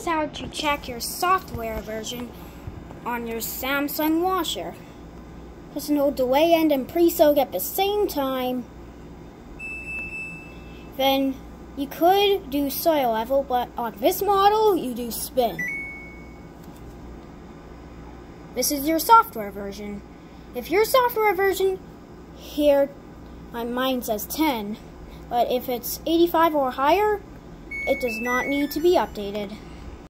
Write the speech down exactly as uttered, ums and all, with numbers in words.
This is how to check your software version on your Samsung washer. Just hold the way end and pre-soak at the same time. Then you could do soil level, but on this model you do spin. This is your software version. If your software version here, my mine says ten, but if it's eighty-five or higher, it does not need to be updated.